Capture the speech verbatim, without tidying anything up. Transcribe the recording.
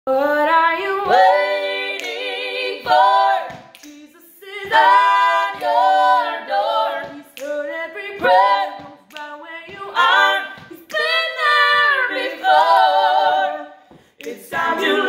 What are you waiting for? Jesus is at your door. He's heard every prayer, knows right where you are. He's been there before. It's time to